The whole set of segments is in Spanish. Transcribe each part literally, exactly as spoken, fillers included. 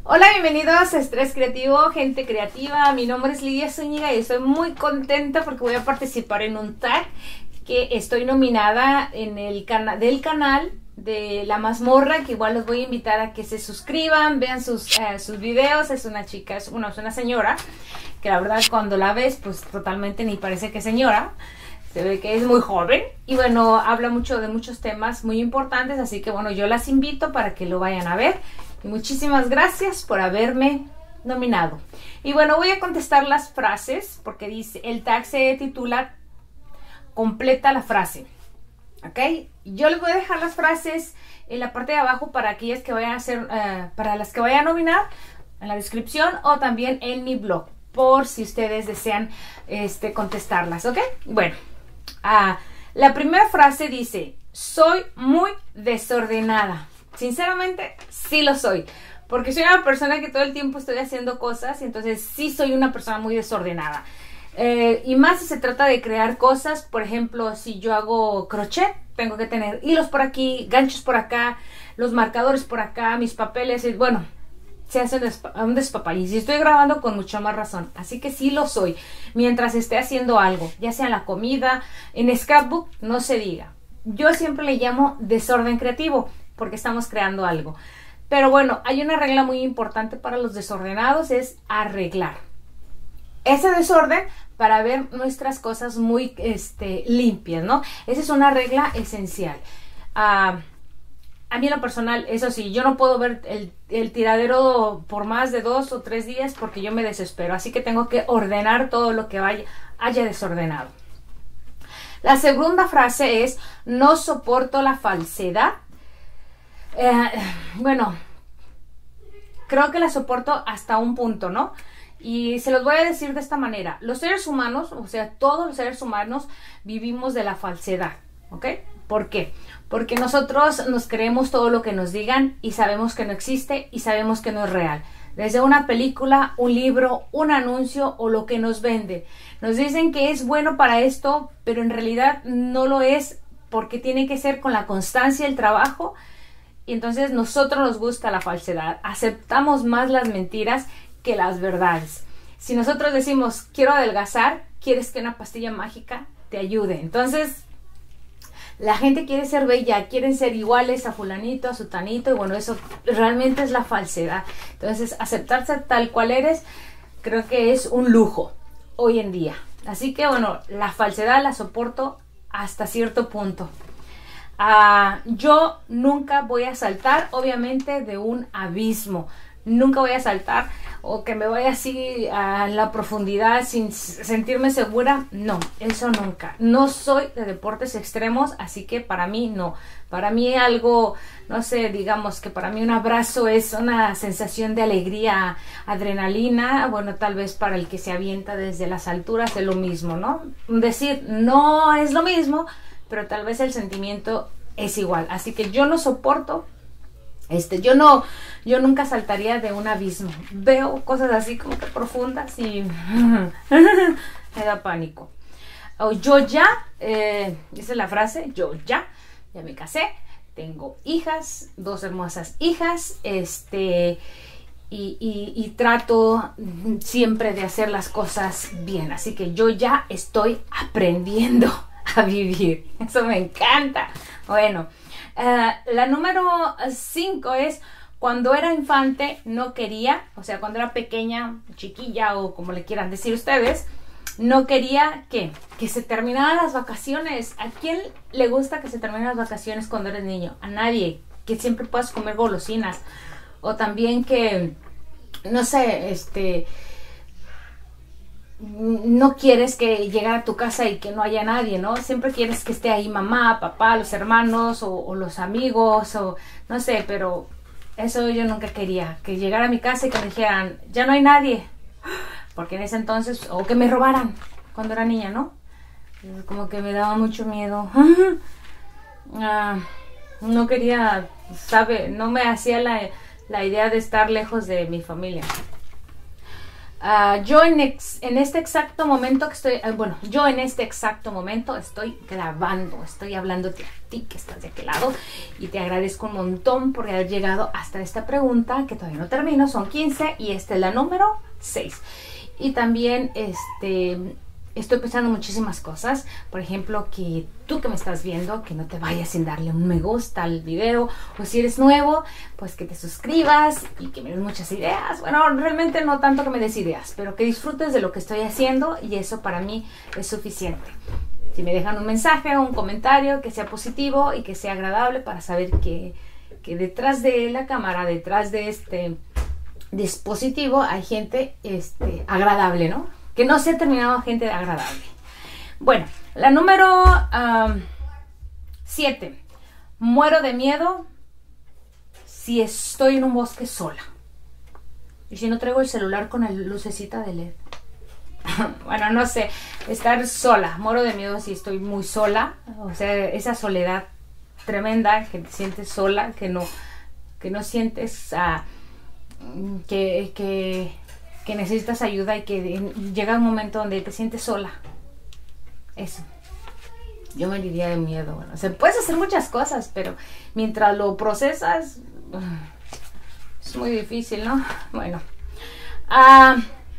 Hola, bienvenidos a Estrés Creativo, gente creativa. Mi nombre es Lidia Zúñiga y estoy muy contenta porque voy a participar en un tag que estoy nominada en el cana del canal de La Mazmorra, que igual los voy a invitar a que se suscriban, vean sus, uh, sus videos. Es una chica, es una, es una señora que la verdad cuando la ves pues totalmente ni parece que es señora. Se ve que es muy joven y bueno, habla mucho de muchos temas muy importantes, así que bueno, yo las invito para que lo vayan a ver. Y muchísimas gracias por haberme nominado. Y bueno, voy a contestar las frases porque dice, el tag se titula completa la frase. ¿Ok? Yo les voy a dejar las frases en la parte de abajo para aquellas que vayan a hacer, uh, para las que vayan a nominar, en la descripción o también en mi blog, por si ustedes desean este, contestarlas. ¿Ok? Bueno, uh, la primera frase dice, soy muy desordenada. Sinceramente, sí lo soy, porque soy una persona que todo el tiempo estoy haciendo cosas y entonces sí soy una persona muy desordenada. Eh, y más si se trata de crear cosas, por ejemplo, si yo hago crochet, tengo que tener hilos por aquí, ganchos por acá, los marcadores por acá, mis papeles, y bueno, se hace un despapay. Y si estoy grabando, con mucha más razón. Así que sí lo soy, mientras esté haciendo algo, ya sea en la comida, en scrapbook, no se diga. Yo siempre le llamo desorden creativo, porque estamos creando algo. Pero bueno, hay una regla muy importante para los desordenados, es arreglar ese desorden para ver nuestras cosas muy este, limpias, ¿no? Esa es una regla esencial. Uh, a mí en lo personal, eso sí, yo no puedo ver el, el tiradero por más de dos o tres días porque yo me desespero. Así que tengo que ordenar todo lo que vaya, haya desordenado. La segunda frase es, no soporto la falsedad. Eh, bueno, creo que la soporto hasta un punto, ¿no? Y se los voy a decir de esta manera. Los seres humanos, o sea, todos los seres humanos vivimos de la falsedad, ¿ok? ¿Por qué? Porque nosotros nos creemos todo lo que nos digan y sabemos que no existe y sabemos que no es real. Desde una película, un libro, un anuncio o lo que nos vende. Nos dicen que es bueno para esto, pero en realidad no lo es porque tiene que ser con la constancia, el trabajo. Y entonces nosotros nos gusta la falsedad, aceptamos más las mentiras que las verdades. Si nosotros decimos, quiero adelgazar, quieres que una pastilla mágica te ayude. Entonces, la gente quiere ser bella, quieren ser iguales a fulanito, a sutanito, y bueno, eso realmente es la falsedad. Entonces, aceptarse tal cual eres, creo que es un lujo hoy en día. Así que bueno, la falsedad la soporto hasta cierto punto. Uh, yo nunca voy a saltar, obviamente, de un abismo. Nunca voy a saltar o que me vaya así a la profundidad sin sentirme segura. No, eso nunca. No soy de deportes extremos, así que para mí no. Para mí algo, no sé, digamos que para mí un abrazo es una sensación de alegría, adrenalina. Bueno, tal vez para el que se avienta desde las alturas es lo mismo, ¿no? Decir, no es lo mismo, pero tal vez el sentimiento es igual. Así que yo no soporto, este, yo no, yo nunca saltaría de un abismo. Veo cosas así como que profundas y me da pánico. O yo ya, eh, esa es la frase, yo ya, ya me casé, tengo hijas, dos hermosas hijas, este, y, y, y trato siempre de hacer las cosas bien. Así que yo ya estoy aprendiendo a vivir. Eso me encanta. Bueno, uh, la número cinco es, cuando era infante no quería, o sea, cuando era pequeña, chiquilla o como le quieran decir ustedes, no quería que, que se terminaran las vacaciones. ¿A quién le gusta que se terminen las vacaciones cuando eres niño? A nadie. Que siempre puedas comer golosinas. O también que, no sé, este... no quieres que llegar a tu casa y que no haya nadie, ¿no? Siempre quieres que esté ahí mamá, papá, los hermanos o, o los amigos o no sé, pero eso yo nunca quería, que llegara a mi casa y que me dijeran, ya no hay nadie, porque en ese entonces, o que me robaran cuando era niña, ¿no? Como que me daba mucho miedo. uh, no quería, sabe, no me hacía la, la idea de estar lejos de mi familia. Uh, yo en, ex, en este exacto momento que estoy, uh, bueno, yo en este exacto momento estoy grabando, estoy hablándote a ti que estás de aquel lado y te agradezco un montón por haber llegado hasta esta pregunta que todavía no termino, son quince y esta es la número seis. Y también este... estoy pensando muchísimas cosas, por ejemplo, que tú que me estás viendo, que no te vayas sin darle un me gusta al video, o si eres nuevo, pues que te suscribas y que me des muchas ideas. Bueno, realmente no tanto que me des ideas, pero que disfrutes de lo que estoy haciendo y eso para mí es suficiente. Si me dejan un mensaje o un comentario que sea positivo y que sea agradable para saber que, que detrás de la cámara, detrás de este dispositivo hay gente este, agradable, ¿no? Que no se ha terminado gente agradable. Bueno, la número siete. Um, muero de miedo si estoy en un bosque sola. Y si no traigo el celular con la lucecita de L E D. Bueno, no sé. Estar sola. Muero de miedo si estoy muy sola. O sea, esa soledad tremenda que te sientes sola, que no, que no sientes uh, que... que que necesitas ayuda y que llega un momento donde te sientes sola. Eso. Yo me moriría de miedo. Bueno, o sea, puedes hacer muchas cosas, pero mientras lo procesas, es muy difícil, ¿no? Bueno. Uh,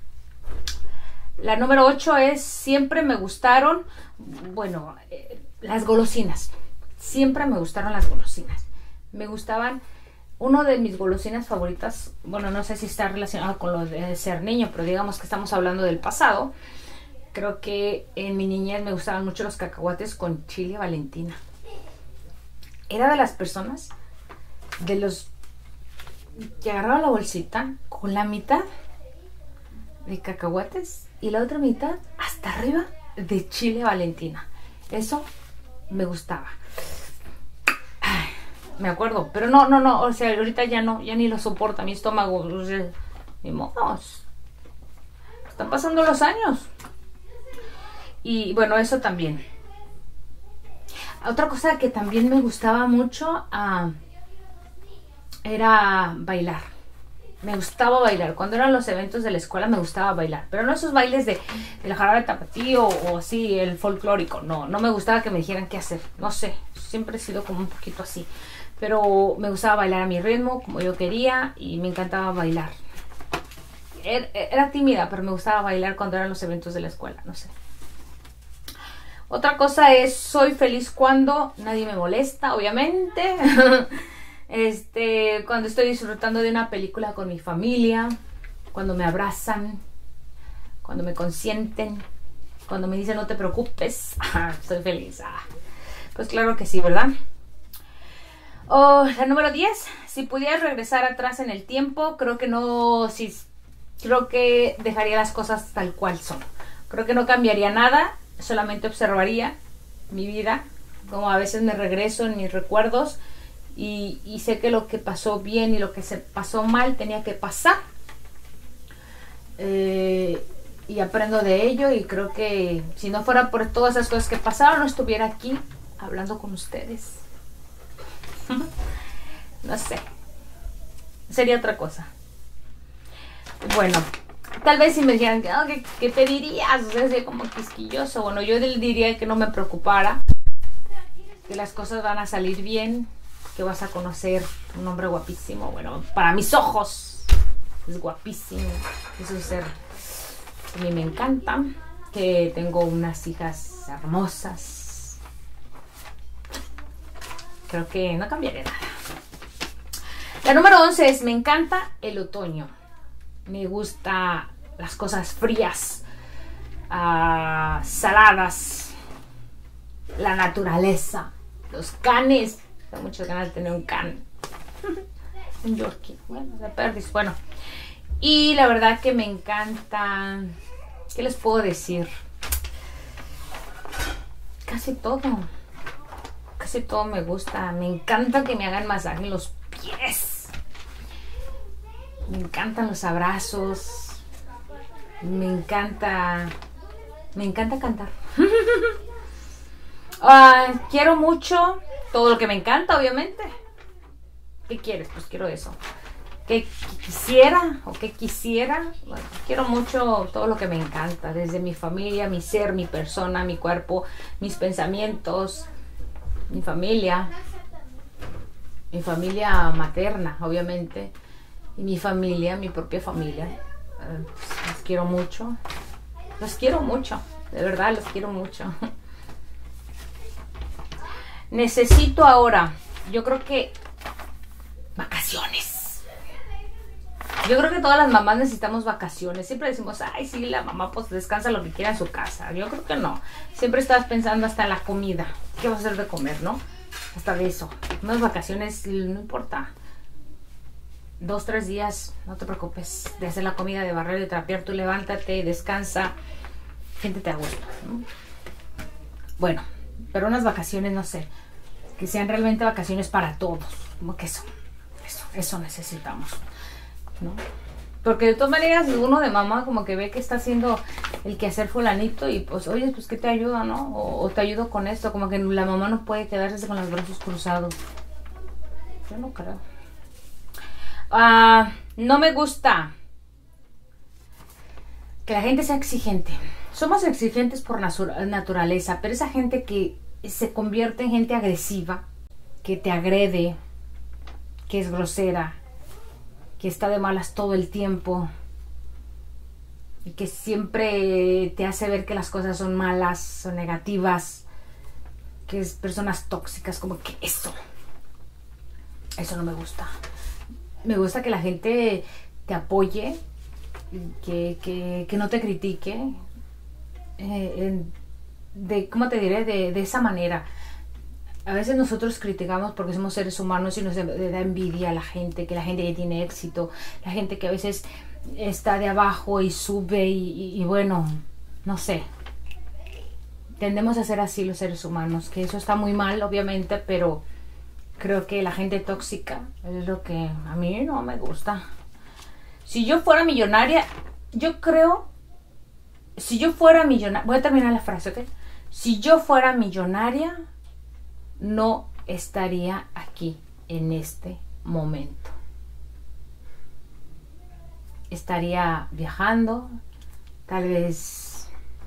la número ocho es, siempre me gustaron, bueno, eh, las golosinas. Siempre me gustaron las golosinas. Me gustaban... Uno de mis golosinas favoritas, bueno, no sé si está relacionado con lo de ser niño, pero digamos que estamos hablando del pasado. Creo que en mi niñez me gustaban mucho los cacahuates con chile Valentina. Era de las personas, de los que agarraba la bolsita con la mitad de cacahuates y la otra mitad hasta arriba de chile Valentina. Eso me gustaba. Me acuerdo, pero no, no, no, o sea, ahorita ya no, ya ni lo soporta mi estómago, o sea, ni modos. Están pasando los años. Y bueno, eso también. Otra cosa que también me gustaba mucho uh, era bailar. Me gustaba bailar. Cuando eran los eventos de la escuela me gustaba bailar. Pero no esos bailes de, de la jarabe tapatío o así, el folclórico. No, no me gustaba que me dijeran qué hacer. No sé, siempre he sido como un poquito así. Pero me gustaba bailar a mi ritmo, como yo quería, y me encantaba bailar. Era, era tímida, pero me gustaba bailar cuando eran los eventos de la escuela, no sé. Otra cosa es, soy feliz cuando nadie me molesta, obviamente. este, cuando estoy disfrutando de una película con mi familia, cuando me abrazan, cuando me consienten, cuando me dicen no te preocupes, estoy feliz. Ah, pues claro que sí, ¿verdad? Oh, la número diez, si pudieras regresar atrás en el tiempo, creo que no, si, creo que dejaría las cosas tal cual son. Creo que no cambiaría nada, solamente observaría mi vida, como a veces me regreso en mis recuerdos y, y sé que lo que pasó bien y lo que se pasó mal tenía que pasar. Eh, y aprendo de ello y creo que si no fuera por todas esas cosas que pasaron, no estuviera aquí hablando con ustedes. No sé, sería otra cosa. Bueno, tal vez si me dijeran oh, ¿qué, ¿qué pedirías? O sea, sería como quisquilloso. Bueno, yo diría que no me preocupara, que las cosas van a salir bien, que vas a conocer un hombre guapísimo. Bueno, para mis ojos es guapísimo, es un ser que a mí me encanta, que tengo unas hijas hermosas. Creo que no cambiaré nada. La número once es, me encanta el otoño. Me gusta las cosas frías, uh, saladas, la naturaleza, los canes. Tengo muchas ganas de tener un can. Un Yorkie. Bueno, de perdis. Bueno. Y la verdad que me encanta... ¿Qué les puedo decir? Casi todo. Casi todo me gusta. Me encanta que me hagan masaje en los pies. Me encantan los abrazos. Me encanta... Me encanta cantar. uh, quiero mucho todo lo que me encanta, obviamente. ¿Qué quieres? Pues quiero eso. que quisiera o que quisiera, bueno, quiero mucho todo lo que me encanta, desde mi familia, mi ser, mi persona, mi cuerpo, mis pensamientos, mi familia, mi familia materna, obviamente, y mi familia, mi propia familia. Eh, los quiero mucho, los quiero mucho, de verdad los quiero mucho. Necesito ahora, yo creo que vacaciones. Yo creo que todas las mamás necesitamos vacaciones. Siempre decimos, ay, sí, la mamá pues descansa lo que quiera en su casa. Yo creo que no. Siempre estás pensando hasta en la comida. ¿Qué vas a hacer de comer, no? Hasta de eso. Unas vacaciones, no importa. Dos, tres días, no te preocupes. De hacer la comida, de barrer, de trapear. Tú levántate, descansa. Siéntete a gusto, ¿no? Bueno, pero unas vacaciones, no sé. Que sean realmente vacaciones para todos. Como que eso, eso, eso necesitamos, ¿no? Porque de todas maneras uno de mamá como que ve que está haciendo el quehacer fulanito y pues, oye, pues ¿qué te ayuda, no? O, o te ayudo con esto, como que la mamá no puede quedarse con los brazos cruzados. Yo no creo. Ah, no me gusta que la gente sea exigente. Somos exigentes por naturaleza, pero esa gente que se convierte en gente agresiva, que te agrede, que es grosera, que está de malas todo el tiempo y que siempre te hace ver que las cosas son malas, son negativas, que es personas tóxicas, como que eso, eso no me gusta. Me gusta que la gente te apoye, que, que, que no te critique, eh, en, de, ¿cómo te diré? De, de esa manera. A veces nosotros criticamos porque somos seres humanos y nos da envidia a la gente, que la gente que tiene éxito, la gente que a veces está de abajo y sube y, y, y bueno, no sé. Tendemos a ser así los seres humanos, que eso está muy mal, obviamente, pero creo que la gente tóxica es lo que a mí no me gusta. Si yo fuera millonaria, yo creo, si yo fuera millonaria, voy a terminar la frase, ¿ok? Si yo fuera millonaria, no estaría aquí en este momento. Estaría viajando, tal vez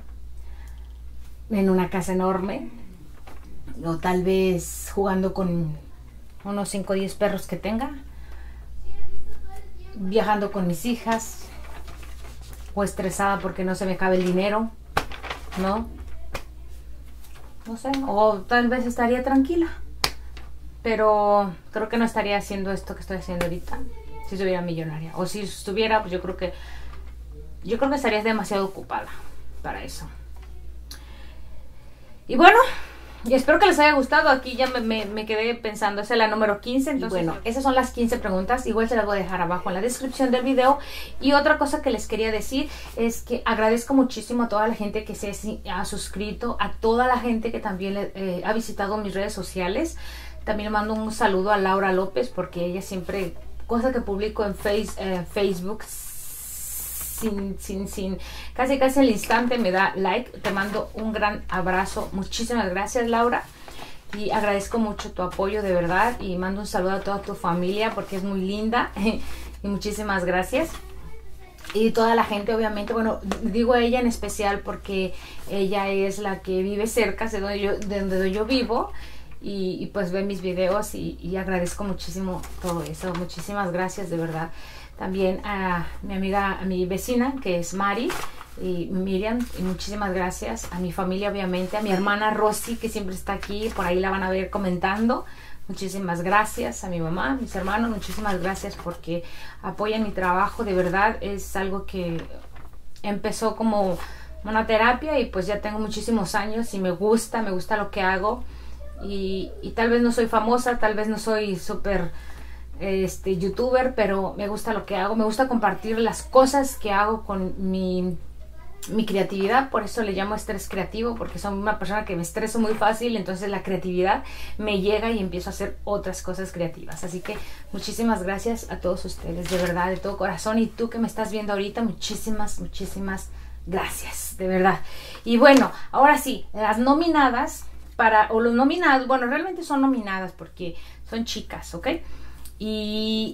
en una casa enorme, o tal vez jugando con unos cinco o diez perros que tenga, viajando con mis hijas, o estresada porque no se me cabe el dinero, ¿no? No sé, o tal vez estaría tranquila, pero creo que no estaría haciendo esto que estoy haciendo ahorita si estuviera millonaria. O si estuviera, pues yo creo que yo creo que estarías demasiado ocupada para eso. Y bueno, y espero que les haya gustado. Aquí ya me, me, me quedé pensando, esa es la número quince. Entonces, y bueno, esas son las quince preguntas. Igual se las voy a dejar abajo en la descripción del video. Y otra cosa que les quería decir es que agradezco muchísimo a toda la gente que se ha suscrito, a toda la gente que también eh, ha visitado mis redes sociales. También le mando un saludo a Laura López, porque ella siempre, cosa que publico en face, eh, Facebook, Sin, sin, sin, casi casi al instante me da like. Te mando un gran abrazo. Muchísimas gracias, Laura. Y agradezco mucho tu apoyo, de verdad. Y mando un saludo a toda tu familia porque es muy linda. Y muchísimas gracias. Y toda la gente, obviamente, bueno, digo a ella en especial porque ella es la que vive cerca de donde yo, de donde yo vivo. Y, y pues ve mis videos y, y agradezco muchísimo todo eso. Muchísimas gracias, de verdad. También a mi amiga, a mi vecina, que es Mari y Miriam, y muchísimas gracias. A mi familia, obviamente, a mi hermana Rosy, que siempre está aquí, por ahí la van a ver comentando. Muchísimas gracias a mi mamá, mis hermanos, muchísimas gracias porque apoyan mi trabajo. De verdad, es algo que empezó como una terapia y pues ya tengo muchísimos años y me gusta, me gusta lo que hago. Y, y tal vez no soy famosa, tal vez no soy súper este youtuber, pero me gusta lo que hago, me gusta compartir las cosas que hago con mi, mi creatividad. Por eso le llamo estrés creativo, porque soy una persona que me estreso muy fácil, entonces la creatividad me llega y empiezo a hacer otras cosas creativas. Así que muchísimas gracias a todos ustedes, de verdad, de todo corazón. Y tú que me estás viendo ahorita, muchísimas, muchísimas gracias, de verdad. Y bueno, ahora sí, las nominadas para, o los nominados, bueno, realmente son nominadas porque son chicas, ¿ok? Y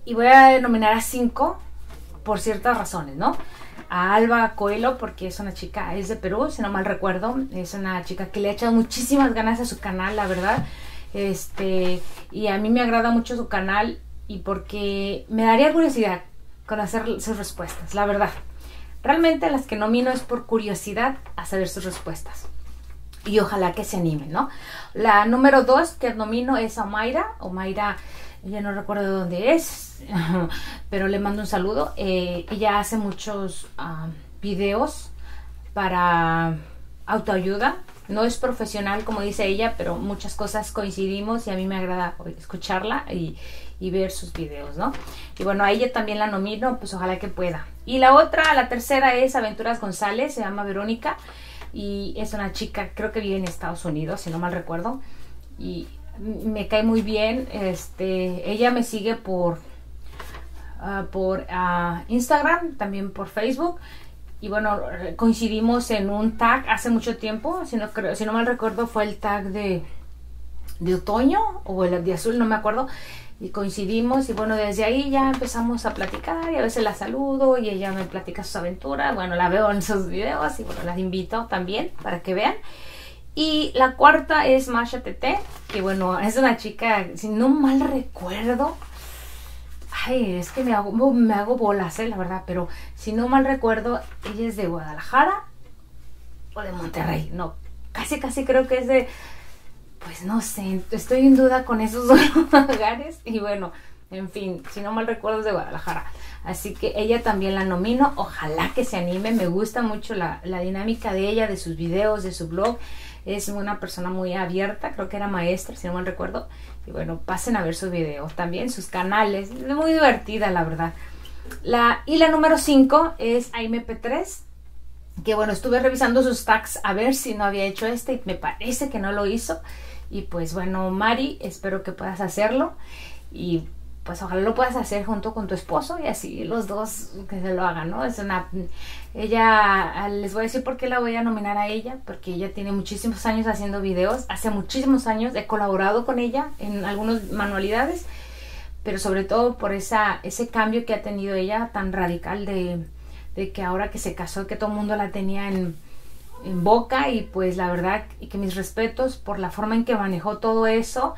y voy a nominar a cinco por ciertas razones, ¿no? A Alba Coelho, porque es una chica, es de Perú, si no mal recuerdo, es una chica que le ha echado muchísimas ganas a su canal, la verdad, este, y a mí me agrada mucho su canal, y porque me daría curiosidad conocer sus respuestas, la verdad. Realmente las que nomino es por curiosidad a saber sus respuestas, y ojalá que se animen, ¿no? La número dos que nomino es a Mayra, o Mayra, ya no recuerdo de dónde es, pero le mando un saludo. Eh, ella hace muchos uh, videos para autoayuda. No es profesional, como dice ella, pero muchas cosas coincidimos y a mí me agrada escucharla y, y ver sus videos, ¿no? Y bueno, a ella también la nomino, pues ojalá que pueda. Y la otra, la tercera es Aventuras González, se llama Verónica y es una chica, creo que vive en Estados Unidos, si no mal recuerdo, y me cae muy bien. Este, ella me sigue por uh, por uh, Instagram, también por Facebook, y bueno, coincidimos en un tag hace mucho tiempo, si no, creo, si no mal recuerdo fue el tag de, de otoño o el de azul, no me acuerdo, y coincidimos y bueno, desde ahí ya empezamos a platicar y a veces la saludo y ella me platica sus aventuras, bueno, la veo en sus videos y bueno, las invito también para que vean. Y la cuarta es Masha Tete, que bueno, es una chica, si no mal recuerdo, ay, es que me hago, me hago bolas, eh, la verdad, pero si no mal recuerdo, ella es de Guadalajara o de Monterrey, no, casi casi creo que es de, pues no sé, estoy en duda con esos dos lugares, y bueno, en fin, si no mal recuerdo es de Guadalajara, así que ella también la nomino, ojalá que se anime, me gusta mucho la, la dinámica de ella, de sus videos, de su blog. Es una persona muy abierta, creo que era maestra, si no mal recuerdo. Y bueno, pasen a ver sus videos, también sus canales. Es muy divertida, la verdad. La, y la número cinco es A M P tres. Que bueno, estuve revisando sus tags a ver si no había hecho este. Y me parece que no lo hizo. Y pues bueno, Mari, espero que puedas hacerlo. Y pues ojalá lo puedas hacer junto con tu esposo y así los dos que se lo hagan, ¿no? Es una, ella, les voy a decir por qué la voy a nominar a ella, porque ella tiene muchísimos años haciendo videos, hace muchísimos años he colaborado con ella en algunas manualidades, pero sobre todo por esa, ese cambio que ha tenido ella tan radical de, de que ahora que se casó, que todo el mundo la tenía en, en boca, y pues la verdad, y que mis respetos por la forma en que manejó todo eso,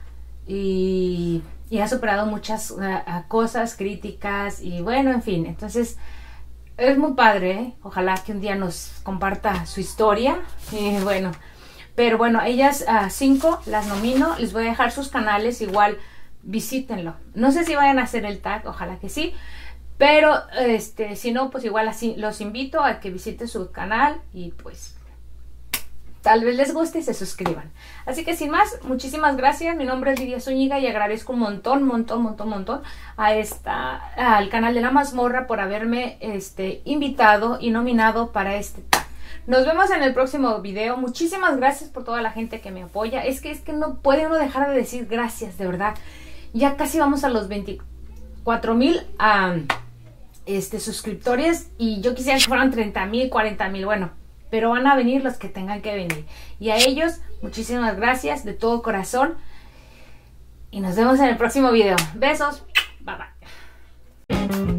y... y ha superado muchas uh, cosas, críticas y bueno, en fin, entonces es muy padre, ¿eh? Ojalá que un día nos comparta su historia y bueno, pero bueno, ellas uh, cinco las nomino, les voy a dejar sus canales, igual visítenlo, no sé si vayan a hacer el tag, ojalá que sí, pero este, si no, pues igual así los invito a que visiten su canal y pues tal vez les guste y se suscriban. Así que sin más, muchísimas gracias. Mi nombre es Lidia Zúñiga y agradezco un montón, montón, montón, montón a esta, al canal de La Mazmorra por haberme este, invitado y nominado para este tag. Nos vemos en el próximo video. Muchísimas gracias por toda la gente que me apoya. Es que, es que no puede uno dejar de decir gracias, de verdad. Ya casi vamos a los veinticuatro mil um, este, suscriptores y yo quisiera que fueran treinta mil, cuarenta mil, bueno. Pero van a venir los que tengan que venir. Y a ellos, muchísimas gracias de todo corazón. Y nos vemos en el próximo video. Besos. Bye bye.